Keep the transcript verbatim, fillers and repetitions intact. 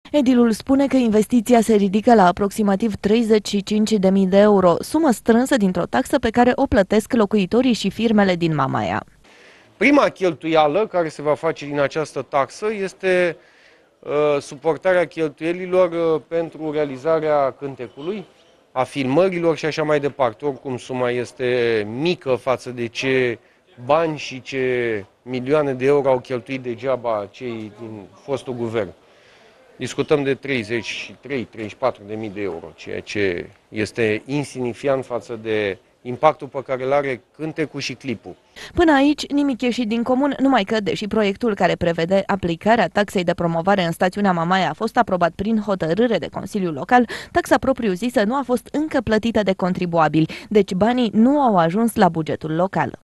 Edilul spune că investiția se ridică la aproximativ treizeci și cinci de mii de euro, sumă strânsă dintr-o taxă pe care o plătesc locuitorii și firmele din Mamaia. Prima cheltuială care se va face din această taxă este uh, suportarea cheltuielilor uh, pentru realizarea cântecului, a filmărilor și așa mai departe. Oricum suma este mică față de ce bani și ce milioane de euro au cheltuit degeaba cei din fostul guvern. Discutăm de treizeci și trei treizeci și patru de mii de euro, ceea ce este insignifiant față de impactul pe care îl are cântecul și clipul. Până aici, nimic ieșit din comun, numai că, deși proiectul care prevede aplicarea taxei de promovare în stațiunea Mamaia a fost aprobat prin hotărâre de Consiliul Local, taxa propriu-zisă nu a fost încă plătită de contribuabili, deci banii nu au ajuns la bugetul local.